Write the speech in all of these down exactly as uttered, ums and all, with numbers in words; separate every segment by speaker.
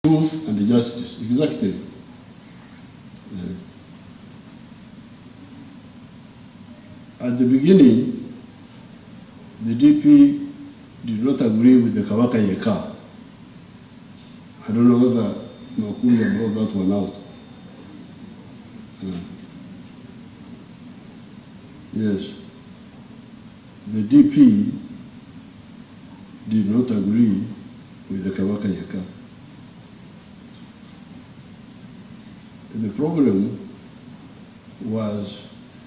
Speaker 1: Truth and justice, exactly. Uh, at the beginning, the D P did not agree with the Kabaka Yeka. I don't know whether Makuya brought that one out. Uh, yes. The D P did not agree with the Kabaka Yeka. The problem was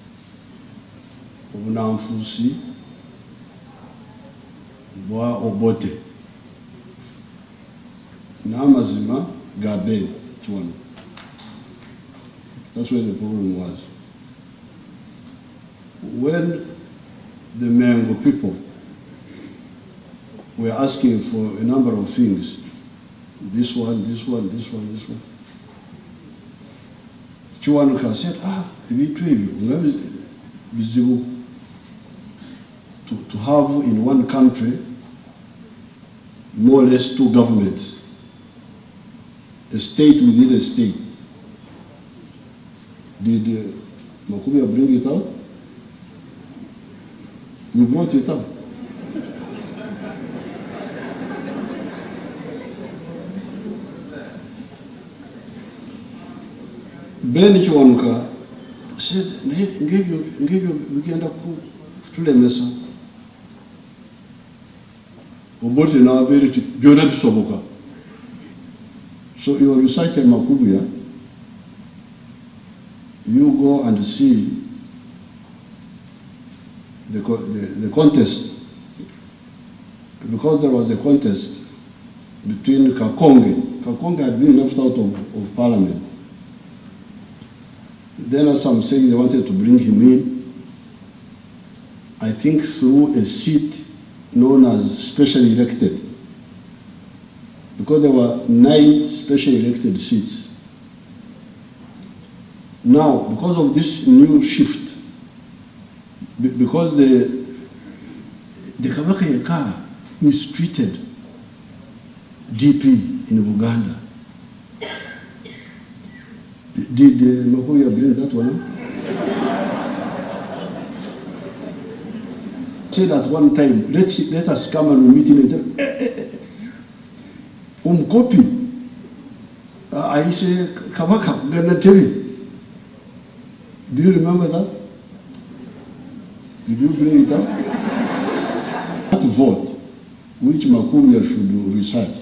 Speaker 1: obunanfusi bwa Obote n'amazima ga Ben Kiwanu. That's where the problem was. When the Mengo people were asking for a number of things, this one, this one, this one, this one, Kiwanuka said, ah, ebintu ebyo nga bizibu to, to have in one country more or less two governments, a state within a state. Did uh, Makuya bring it out? You brought it out. Ben Kiwanuka said, ngevyo ngevyo bigenda kutulemesa. Obote na abiri byona bisoboka. So your researcher Makuya, you go and see the, the, the contest, because there was a contest between Kakonge. Kakonge had been left out of, of parliament. Then as some saying they wanted to bring him in, I think through a seat known as special elected, because there were nine special elected seats. Now, because of this new shift, because the the Kabaka Yeka mistreated D P in Uganda. Did uh, Makuya bring that one up? Said at one time, let, let us come and meet him and tell, eh, eh, eh. Umkopi. Uh, I say, Kabaka, Gana Tevi. Do you remember that? Did you bring it up? That vote, which Makuya should research,